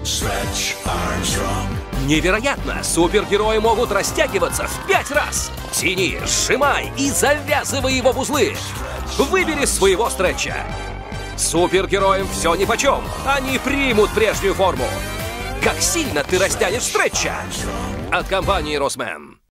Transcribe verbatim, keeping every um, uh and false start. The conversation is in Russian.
Невероятно! Супергерои могут растягиваться в пять раз! Тяни, сжимай и завязывай его в узлы! Выбери своего стретча! Супергероям все нипочем! Они примут прежнюю форму! Как сильно ты растянешь стретча! От компании Rossmann.